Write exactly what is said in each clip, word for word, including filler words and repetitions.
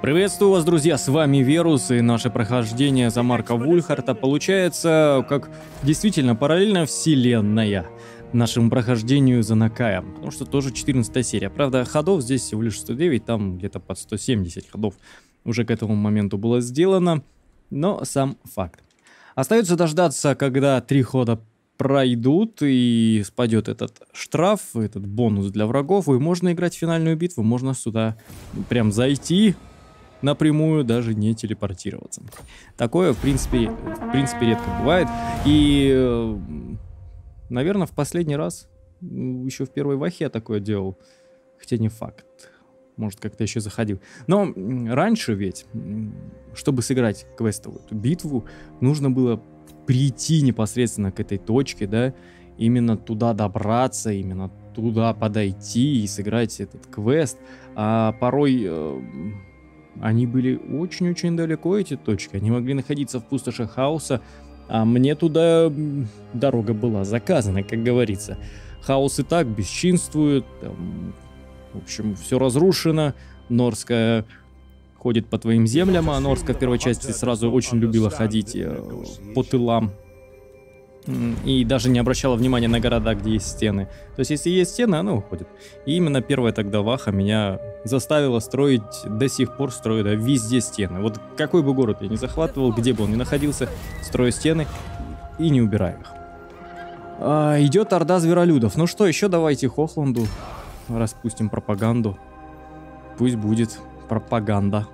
Приветствую вас, друзья, с вами Верус, и наше прохождение за Марка Вульхарта получается как действительно параллельная вселенная нашему прохождению за Накаем, потому что тоже четырнадцатая серия. Правда, ходов здесь всего лишь сто девять, там где-то под сто семьдесят ходов уже к этому моменту было сделано, но сам факт. Остается дождаться, когда три хода пройдут и спадет этот штраф, этот бонус для врагов, и можно играть в финальную битву, можно сюда прям зайти напрямую, даже не телепортироваться. Такое, в принципе, в принципе редко бывает. И, наверное, в последний раз, еще в первой вахе я такое делал, хотя не факт. Может, как-то еще заходил. Но раньше ведь, чтобы сыграть квестовую эту битву, нужно было прийти непосредственно к этой точке, да, именно туда добраться, именно туда подойти и сыграть этот квест. А порой э, они были очень-очень далеко, эти точки. Они могли находиться в пустоши хаоса, а мне туда дорога была заказана, как говорится. Хаос и так бесчинствует, там, в общем, все разрушено. Норская ходит по твоим землям, а Норска в первой части сразу очень любила ходить э, по тылам. И даже не обращала внимания на города, где есть стены. То есть, если есть стены, она уходит. И именно первая тогда ваха меня заставила строить, до сих пор строю, да, везде стены. Вот какой бы город я ни захватывал, где бы он ни находился, строю стены и не убираю их. А, идет орда зверолюдов. Ну что, еще давайте Хохланду распустим пропаганду. Пусть будет пропаганда.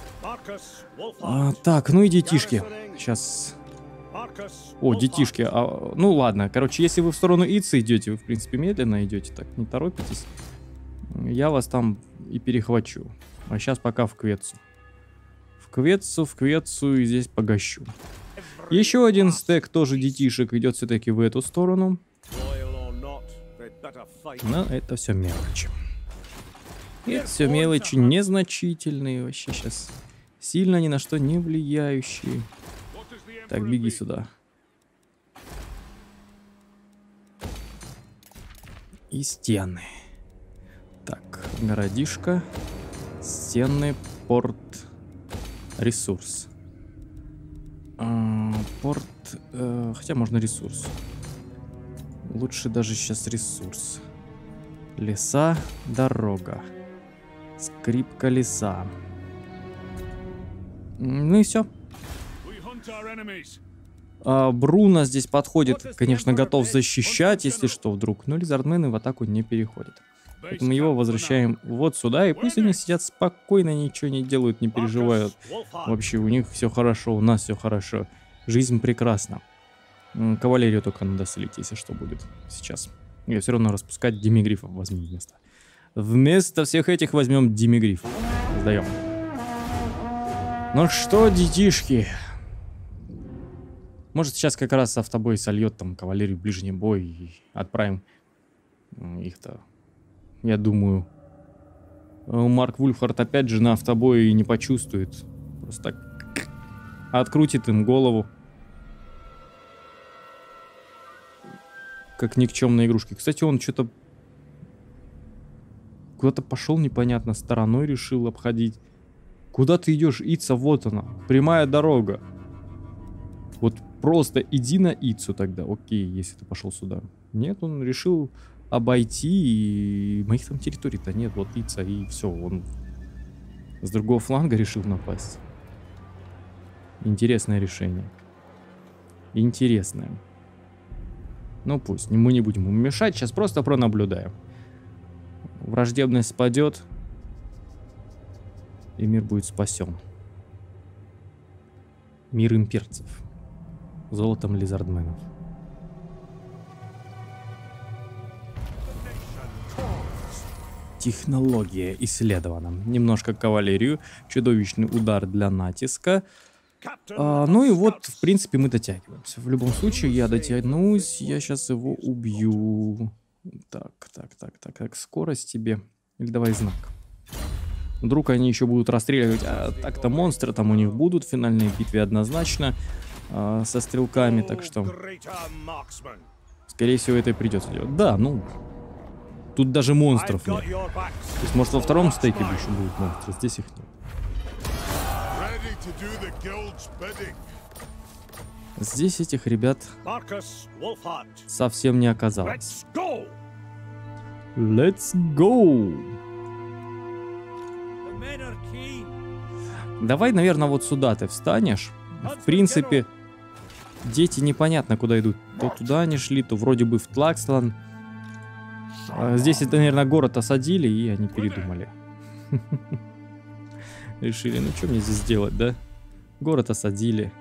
А, так, ну и детишки. Сейчас... О, детишки. А, ну ладно, короче, если вы в сторону Ица идете, вы, в принципе, медленно идете, так, не торопитесь. Я вас там и перехвачу. А сейчас пока в Кветцу. В Кветцу, в Кветцу и здесь погощу. Еще один стек тоже детишек идет все-таки в эту сторону. Но это все мелочи. Это все мелочи незначительные, вообще сейчас сильно ни на что не влияющие. Так, беги сюда. И стены. Так, городишко, стены, порт, ресурс. А, порт, э, хотя можно ресурс. Лучше даже сейчас ресурс. Леса, дорога. Скрип колеса. Ну и все. А, Бруно здесь подходит, конечно, готов защищать, если что, вдруг. Но лизардмены в атаку не переходят. Поэтому его возвращаем вот сюда. И пусть они сидят спокойно, ничего не делают, не переживают. Вообще, у них все хорошо, у нас все хорошо. Жизнь прекрасна. Кавалерию только надо слить, если что будет сейчас. Я все равно распускать демигрифов возьмем вместо. Вместо всех этих возьмем демигрифов. Сдаем. Ну что, детишки? Может, сейчас как раз автобой сольет там кавалерию в ближний бой и отправим их-то. Я думаю, Марк Вульхарт опять же на автобой не почувствует. Просто так открутит им голову. Как никчемные игрушки. Кстати, он что-то куда-то пошел непонятно, стороной решил обходить. Куда ты идешь, Ица? Вот она, прямая дорога. Вот просто иди на Ицу тогда, окей, если ты пошел сюда. Нет, он решил обойти, и моих там территорий-то нет, вот Ица, и все, он с другого фланга решил напасть. Интересное решение. Интересное. Ну пусть, мы не будем ему мешать, сейчас просто пронаблюдаем. Враждебность спадет, и мир будет спасен. Мир имперцев. Золотом лизардменов. Технология исследована. Немножко кавалерию. Чудовищный удар для натиска. А, ну и вот, в принципе, мы дотягиваемся. В любом случае, я дотянусь. Я сейчас его убью. Так, так, так, так, так. Скорость тебе. Или давай знак. Вдруг они еще будут расстреливать. А так-то монстры там у них будут в финальной битве однозначно. А, со стрелками, так что... Скорее всего, это и придется делать. Да, ну... Тут даже монстров нет. То есть, может, во втором стейке еще будут монстры. Здесь их нет. Здесь этих ребят совсем не оказалось. Let's go! Давай, наверное, вот сюда ты встанешь. В принципе, дети непонятно куда идут. То туда они шли, то вроде бы в Тлакслан. Здесь это, наверное, город осадили, и они передумали. Решили, ну что мне здесь делать, да? Город осадили.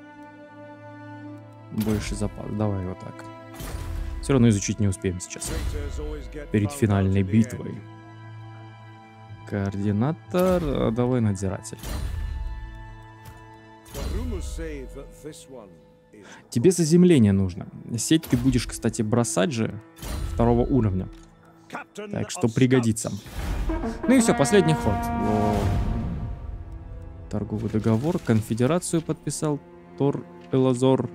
Больше запас. Давай вот так. Все равно изучить не успеем сейчас. Перед финальной битвой. Координатор. А давай надзиратель. Тебе заземление нужно. Сеть ты будешь, кстати, бросать же второго уровня. Так что пригодится. Ну и все, последний ход. О. Торговый договор, конфедерацию подписал Тор Элазор.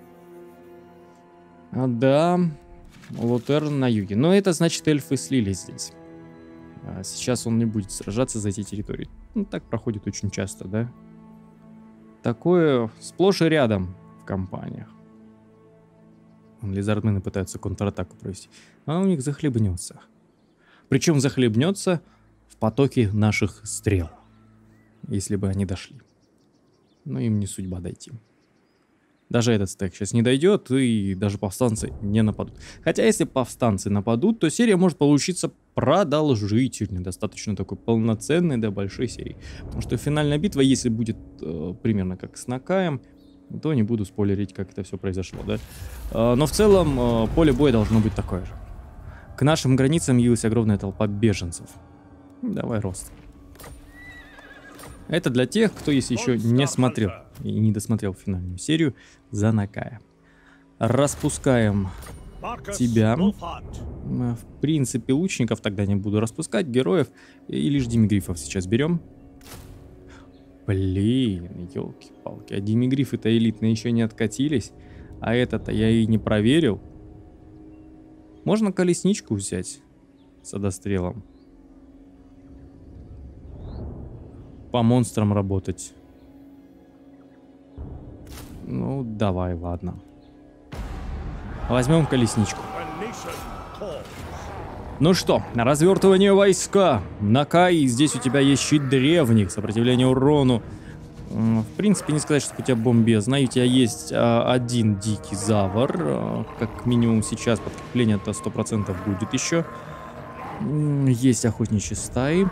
А, да, Лотерн на юге. Но это значит, эльфы слились здесь. А сейчас он не будет сражаться за эти территории. Ну, так проходит очень часто, да? Такое сплошь и рядом в компаниях. Лизардмены пытаются контратаку провести. А у них захлебнется. Причем захлебнется в потоке наших стрел. Если бы они дошли. Но им не судьба дойти. Даже этот стек сейчас не дойдет, и даже повстанцы не нападут. Хотя, если повстанцы нападут, то серия может получиться продолжительной, достаточно такой полноценной до большой серии. Потому что финальная битва, если будет э, примерно как с Накаем, то не буду спойлерить, как это все произошло, да. Э, но в целом э, поле боя должно быть такое же. К нашим границам явилась огромная толпа беженцев. Давай рост. Это для тех, кто, если еще не смотрел и не досмотрел финальную серию за Накая. Распускаем тебя. В принципе, лучников тогда не буду распускать, героев и лишь демигрифов сейчас берем. Блин, елки-палки. А демигрифы-то элитные еще не откатились. А это-то я и не проверил. Можно колесничку взять с одострелом. По монстрам работать. Ну, давай, ладно. Возьмем колесничку. Ну что, развертывание войска. Накай, здесь у тебя есть щит древних, сопротивление урону. В принципе, не сказать, что у тебя бомбезно. У тебя есть а, один дикий завар. А, как минимум сейчас подкрепление-то сто процентов будет еще. Есть охотничьи стаи.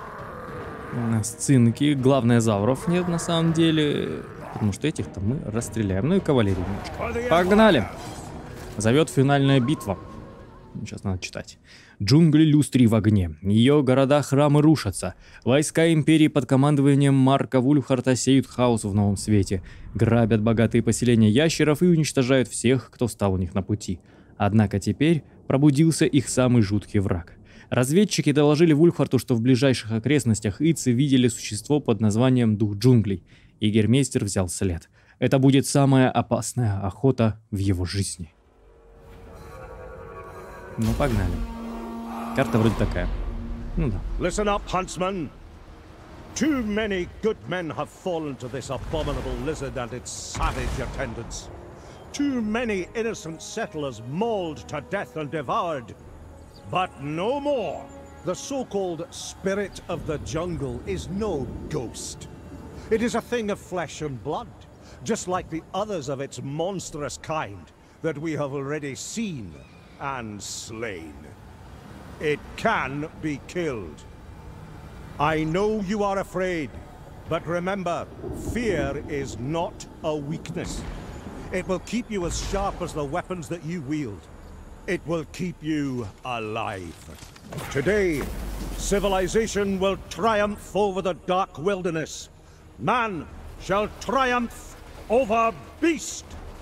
Сцинки. Главное, завров нет на самом деле. Потому что этих-то мы расстреляем. Ну и кавалерию немножко. Погнали! Зовет финальная битва. Сейчас надо читать. Джунгли Люстри в огне. Ее города-храмы рушатся. Войска империи под командованием Марка Вульфхарта сеют хаос в новом свете. Грабят богатые поселения ящеров и уничтожают всех, кто встал у них на пути. Однако теперь пробудился их самый жуткий враг. Разведчики доложили Вульфхарту, что в ближайших окрестностях Ицы видели существо под названием Дух Джунглей. И Гермейстер взял след. Это будет самая опасная охота в его жизни. Ну, погнали. Карта вроде такая. Ну да. Listen up, huntsman. Too many good men have fallen to this abominable lizard and its savage attendants. Too many innocent settlers mauled to death and devoured. But no more. The so-called spirit of the jungle is no ghost. It is a thing of flesh and blood, just like the others of its monstrous kind that we have already seen and slain. It can be killed. I know you are afraid, but remember, fear is not a weakness. It will keep you as sharp as the weapons that you wield. It will keep you alive. Today, civilization will triumph over the dark wilderness. Man shall triumph over beast.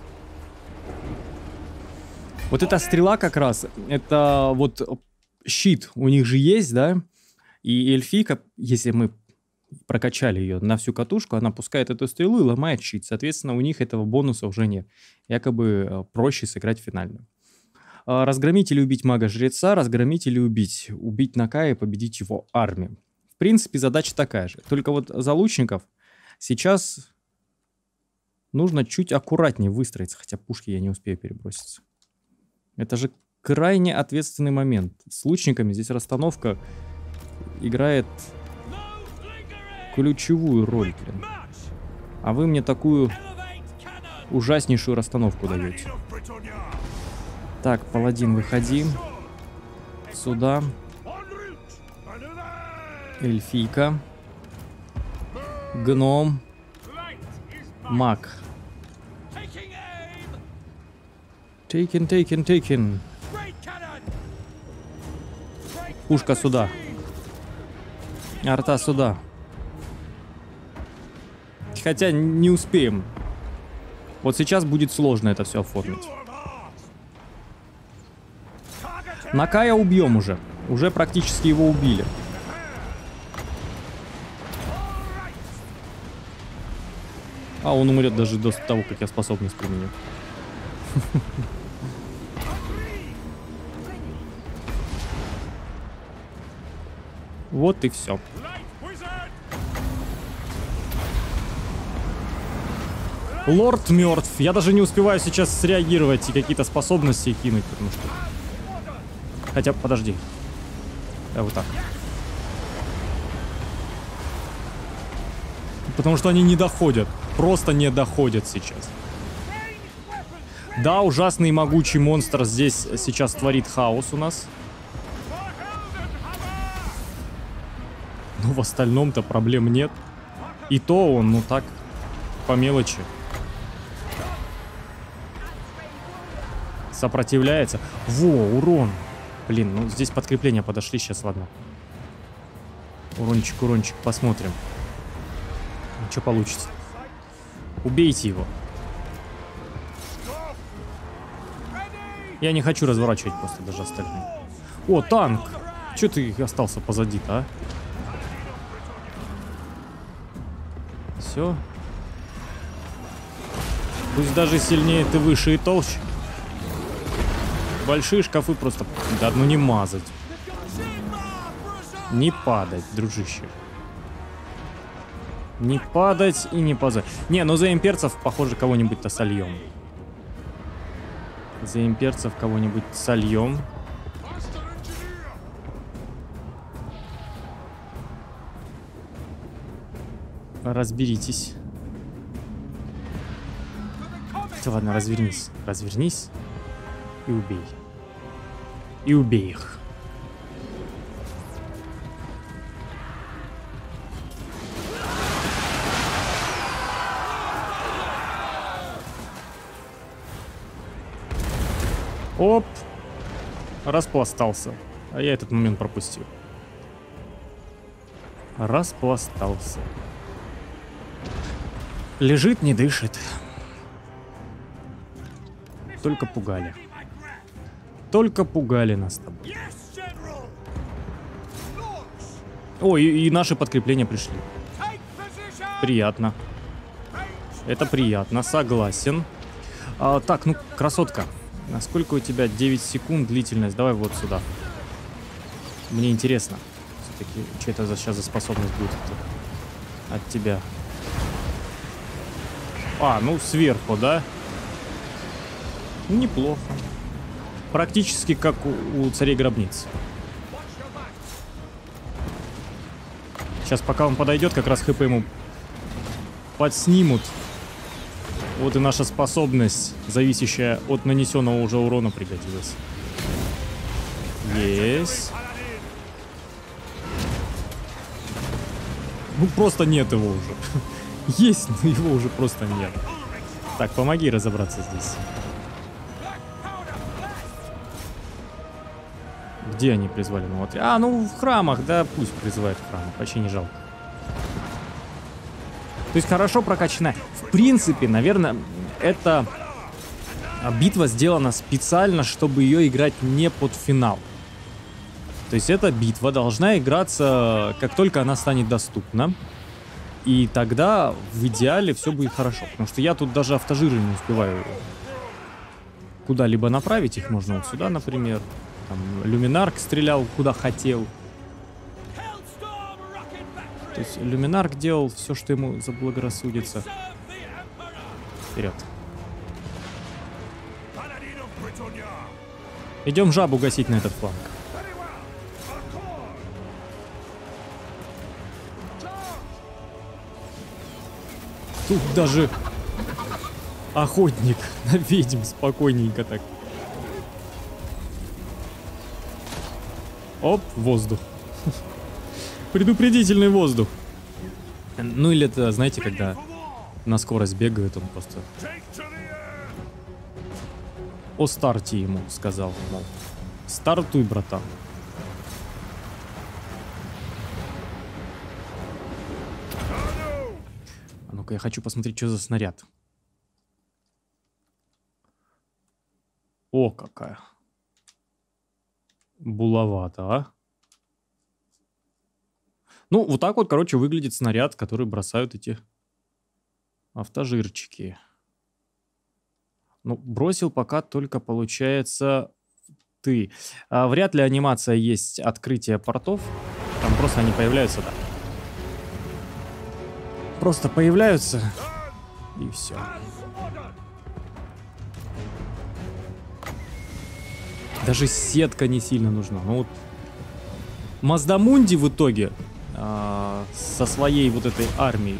Вот эта стрела как раз, это вот щит у них же есть, да? И эльфийка, если мы прокачали ее на всю катушку, она пускает эту стрелу и ломает щит. Соответственно, у них этого бонуса уже нет. Якобы проще сыграть финальную. Разгромить или убить мага-жреца, разгромить или убить. Убить Накая и победить его армию. В принципе, задача такая же. Только вот за лучников Сейчас нужно чуть аккуратнее выстроиться, хотя пушки я не успею переброситься. Это же крайне ответственный момент. С лучниками здесь расстановка играет ключевую роль, блин. А вы мне такую ужаснейшую расстановку даете. Так, паладин, выходи. Сюда. Эльфийка. Гном. Маг. Taken, taken, taken. Пушка сюда. Арта сюда. Хотя не успеем. Вот сейчас будет сложно это все оформить. Накая убьем уже. Уже практически его убили. А он умрет даже до того, как я способность применю. Вот и все. Лорд мертв. Я даже не успеваю сейчас среагировать и какие-то способности кинуть, потому что... Хотя, подожди. Да, вот так. Потому что они не доходят. Просто не доходят сейчас. Да, ужасный и могучий монстр здесь сейчас творит хаос у нас. Но в остальном-то проблем нет. И то он, ну так, по мелочи. Сопротивляется. Во, урон. Блин, ну здесь подкрепления подошли, сейчас, ладно. Урончик, урончик, посмотрим. Что получится. Убейте его. Я не хочу разворачивать просто даже остальные. О, танк! Че ты остался позади-то, а? Все. Пусть даже сильнее ты выше и толще. Большие шкафы просто... Да, ну не мазать. Не падать, дружище. Не падать и не позать. Не, ну за имперцев, похоже, кого-нибудь-то сольем. За имперцев кого-нибудь сольем. Разберитесь. Все, ладно, развернись. Развернись. И убей. И убей их. Оп. Распластался. А я этот момент пропустил. Распластался. Лежит, не дышит. Только пугали. Только пугали нас с тобой. О, и, и наши подкрепления пришли. Приятно. Это приятно, согласен. А, так, ну, красотка. Насколько у тебя девять секунд длительность? Давай вот сюда. Мне интересно. Все-таки, что это за, сейчас за способность будет от тебя? А, ну сверху, да? Неплохо. Практически как у, у царей гробниц. Сейчас, пока он подойдет, как раз хп ему подснимут. Вот и наша способность, зависящая от нанесенного уже урона, пригодилась. Есть. Ну, просто нет его уже. Есть, но его уже просто нет. Так, помоги разобраться здесь. Где они призвали нового отряда? А, ну в храмах, да, пусть призывают в храмах, вообще не жалко. То есть хорошо прокачанная. В принципе, наверное, эта битва сделана специально, чтобы ее играть не под финал. То есть эта битва должна играться, как только она станет доступна. И тогда в идеале все будет хорошо. Потому что я тут даже автожиры не успеваю куда-либо направить. Их можно вот сюда, например. Там Люминарк стрелял куда хотел. То есть Люминарк делал все, что ему заблагорассудится. Вперед. Идем жабу гасить на этот фланг. Тут даже охотник на ведьм спокойненько так. Оп, воздух. Предупредительный воздух. Ну или это, знаете, когда на скорость бегает, он просто... О старте ему сказал, мол, стартуй, братан. А ну-ка, я хочу посмотреть, что за снаряд. О, какая. Булавата, а? Ну, вот так вот, короче, выглядит снаряд, который бросают эти автожирчики. Ну, бросил пока только, получается, ты. А, вряд ли анимация есть открытие портов. Там просто они появляются, да. Просто появляются. И все. Даже сетка не сильно нужна. Ну вот Маздамунди в итоге а, со своей вот этой армией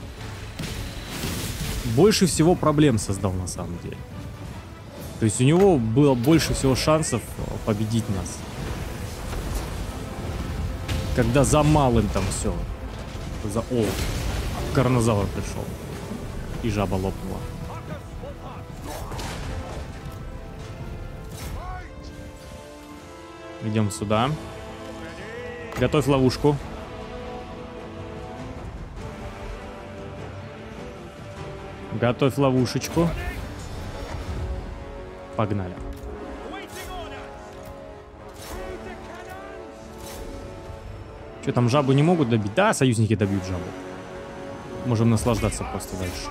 больше всего проблем создал на самом деле. То есть у него было больше всего шансов победить нас. Когда за малым там все. За... О, Карнозавр пришел. И жаба лопнула. Идем сюда. Готовь ловушку. Готовь ловушечку. Погнали. Что там, жабу не могут добить? Да, союзники добьют жабу. Можем наслаждаться просто дальше.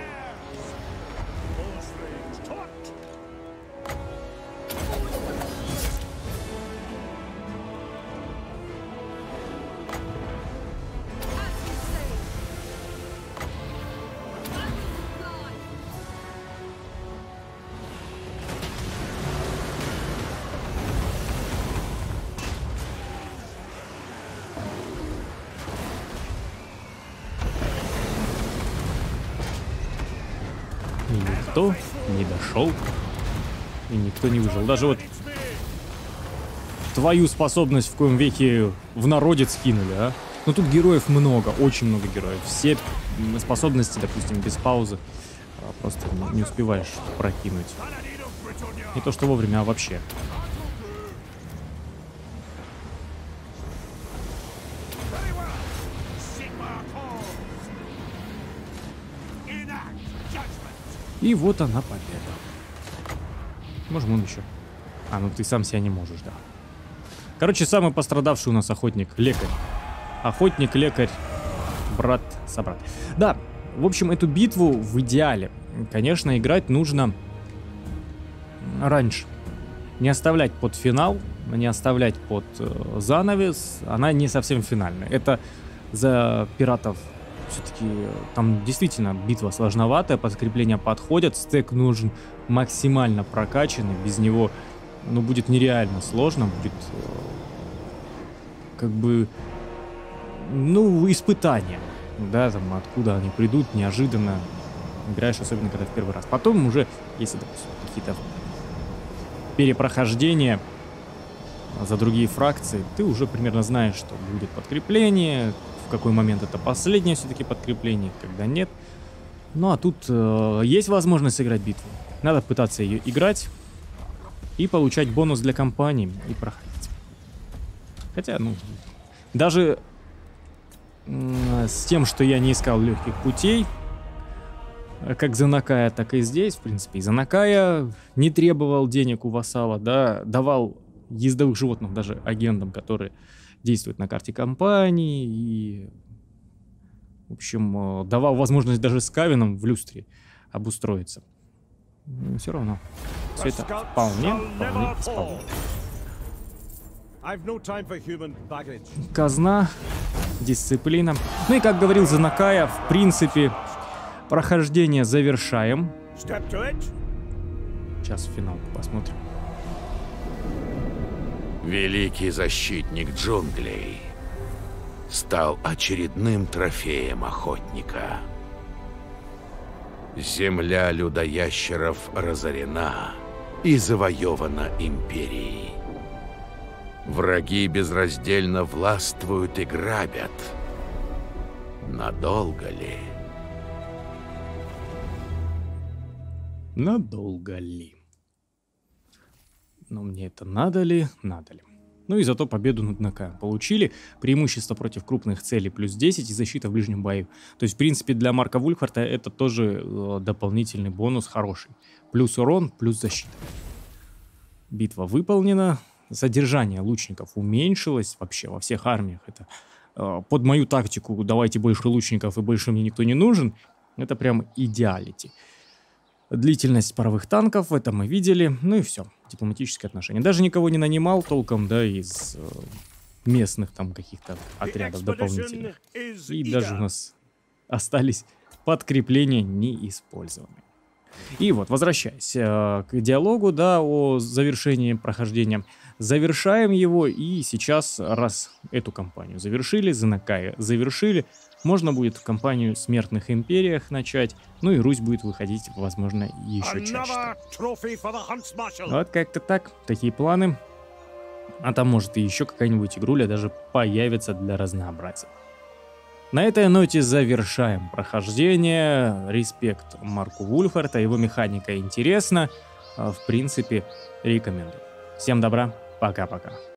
И никто не дошел, и никто не выжил. Даже вот твою способность в коем веке в народец скинули, а? Ну тут героев много, очень много героев. Все способности, допустим, без паузы просто не успеваешь прокинуть. Не то что вовремя, а вообще. И вот она победа. Можем он еще. А, ну ты сам себя не можешь, да. Короче, самый пострадавший у нас охотник, лекарь. Охотник, лекарь, брат, собрат. Да, в общем, эту битву в идеале, конечно, играть нужно раньше. Не оставлять под финал, не оставлять под э, занавес. Она не совсем финальная. Это за пиратов. Все-таки там действительно битва сложноватая, подкрепления подходят, стек нужен максимально прокачанный, без него, ну, будет нереально сложно, будет э, как бы, ну, испытание, да, там, откуда они придут, неожиданно, играешь, особенно когда в первый раз. Потом уже, если, допустим, какие-то перепрохождения за другие фракции, ты уже примерно знаешь, что будет подкрепление, в какой момент это последнее все-таки подкрепление, когда нет. Ну а тут э, есть возможность сыграть битву. Надо пытаться ее играть и получать бонус для компании и проходить. Хотя, ну, даже э, с тем, что я не искал легких путей, как за Накая, так и здесь, в принципе, и за Накая не требовал денег у вассала, да, давал ездовых животных даже агентам, которые действуют на карте компании, и, в общем, давал возможность даже с Кавином в люстре обустроиться. Но все равно, все это вполне, вполне исполнено. Казна дисциплина. Ну и как говорил Занакая, в принципе, прохождение завершаем. Step to it. Сейчас финал посмотрим. Великий защитник джунглей стал очередным трофеем охотника. Земля людоящеров разорена и завоевана империей. Враги безраздельно властвуют и грабят. Надолго ли? Надолго ли? Но мне это надо ли? Надо ли? Ну и зато победу над Накаем получили. Преимущество против крупных целей плюс десять и защита в ближнем бою. То есть, в принципе, для Марка Вульфхарта это тоже э, дополнительный бонус хороший. Плюс урон, плюс защита. Битва выполнена. Содержание лучников уменьшилось вообще во всех армиях. Это э, под мою тактику «давайте больше лучников и больше мне никто не нужен». Это прям идеалити. Длительность паровых танков, это мы видели. Ну и все. Дипломатические отношения. Даже никого не нанимал толком, да, из э, местных там каких-то отрядов дополнительных. И даже у нас остались подкрепления неиспользованные. И вот, возвращаясь э, к диалогу, да, о завершении прохождения. Завершаем его, и сейчас, раз эту кампанию завершили, Занакая завершили, можно будет кампанию в Смертных Империях начать, ну и Русь будет выходить, возможно, еще чаще. Вот как-то так, такие планы. А там, может, и еще какая-нибудь игруля даже появится для разнообразия. На этой ноте завершаем прохождение. Респект Марку Вульфхарта, его механика интересна. В принципе, рекомендую. Всем добра, пока-пока.